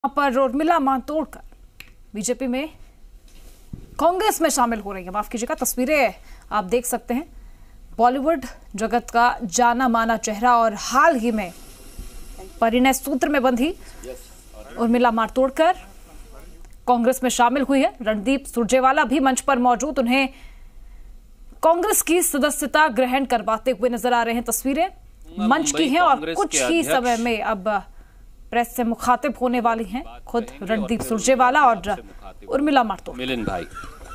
पर उर्मिला मातोंडकर बीजेपी में कांग्रेस में शामिल हो रही है। माफ कीजिएगा, तस्वीरें आप देख सकते हैं। बॉलीवुड जगत का जाना माना चेहरा और हाल ही में परिणय सूत्र में बंधी उर्मिला मातोंडकर कांग्रेस में शामिल हुई है। रणदीप सुरजेवाला भी मंच पर मौजूद उन्हें कांग्रेस की सदस्यता ग्रहण करवाते हुए नजर आ रहे हैं। तस्वीरें मंच की हैं और कुछ ही समय में अब प्रेस से मुखातिब होने वाली हैं खुद रणदीप सुरजेवाला और उर्मिला मातोंडकर। मिलिंद भाई,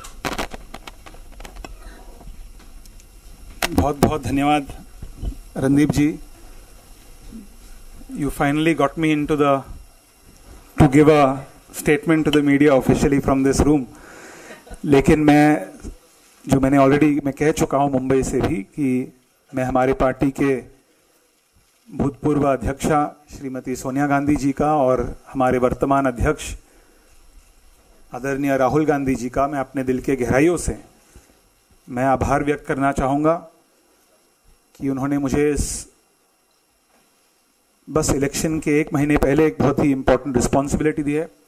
बहुत बहुत धन्यवाद रणदीप जी। You finally got me into to give a statement to the media officially from this room. लेकिन मैंने ऑलरेडी कह चुका हूं मुंबई से भी कि मैं हमारे पार्टी के भूतपूर्व अध्यक्षा श्रीमती सोनिया गांधी जी का और हमारे वर्तमान अध्यक्ष आदरणीय राहुल गांधी जी का मैं अपने दिल के गहराइयों से मैं आभार व्यक्त करना चाहूँगा कि उन्होंने मुझे बस इलेक्शन के एक महीने पहले एक बहुत ही इम्पोर्टेंट रिस्पॉन्सिबिलिटी दी है।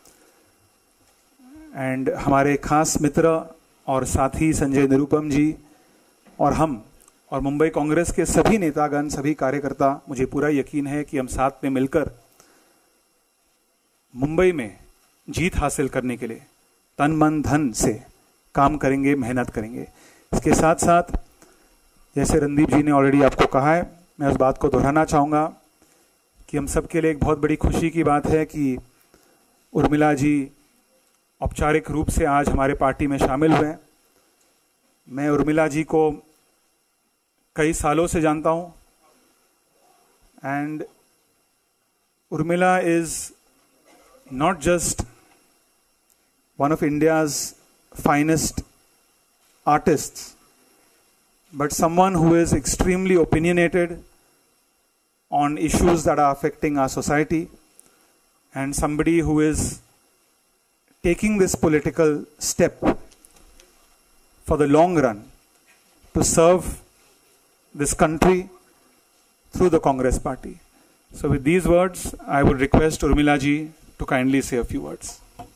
एंड हमारे खास मित्र और साथी संजय निरुपम जी और हम और मुंबई कांग्रेस के सभी नेतागण, सभी कार्यकर्ता, मुझे पूरा यकीन है कि हम साथ में मिलकर मुंबई में जीत हासिल करने के लिए तन मन धन से काम करेंगे, मेहनत करेंगे। इसके साथ साथ जैसे रणदीप जी ने ऑलरेडी आपको कहा है, मैं उस बात को दोहराना चाहूँगा कि हम सबके लिए एक बहुत बड़ी खुशी की बात है कि उर्मिला जी औपचारिक रूप से आज हमारे पार्टी में शामिल हुए हैं। मैं उर्मिला जी को कई सालों से जानता हूं and Urmila is not just one of India's finest artists but someone who is extremely opinionated on issues that are affecting our society and somebody who is taking this political step for the long run to serve this country through the Congress party. So with these words, I would request Urmila ji to kindly say a few words.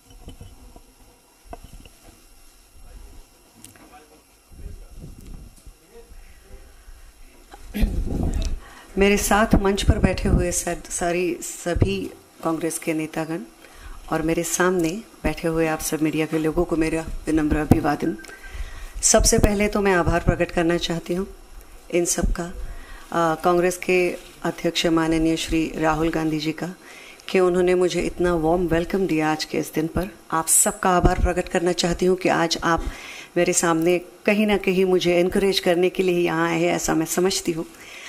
मेरे साथ मंच पर बैठे हुए सभी कांग्रेस के नेतागण और मेरे सामने बैठे हुए आप सब मीडिया के लोगों को मेरा विनम्र अभिवादन। सबसे पहले तो मैं आभार प्रकट करना चाहती हूँ इन सब का, कांग्रेस के अध्यक्ष माननीय श्री राहुल गांधी जी का, कि उन्होंने मुझे इतना वार्म वेलकम दिया आज के इस दिन पर। आप सबका आभार प्रकट करना चाहती हूँ कि आज आप मेरे सामने कहीं ना कहीं मुझे इनकरेज करने के लिए यहाँ आए हैं, ऐसा मैं समझती हूँ।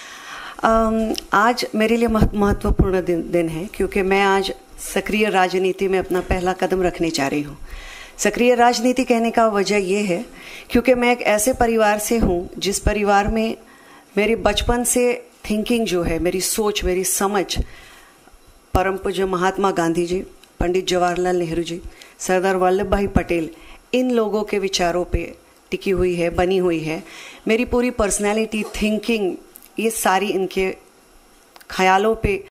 आज मेरे लिए महत्वपूर्ण दिन है क्योंकि मैं आज सक्रिय राजनीति में अपना पहला कदम रखने जा रही हूँ। सक्रिय राजनीति कहने का वजह यह है क्योंकि मैं एक ऐसे परिवार से हूँ जिस परिवार में मेरे बचपन से थिंकिंग जो है, मेरी सोच, मेरी समझ परम पूज्य महात्मा गांधी जी, पंडित जवाहरलाल नेहरू जी, सरदार वल्लभ भाई पटेल, इन लोगों के विचारों पे टिकी हुई है, बनी हुई है। मेरी पूरी पर्सनैलिटी, थिंकिंग, ये सारी इनके ख्यालों पे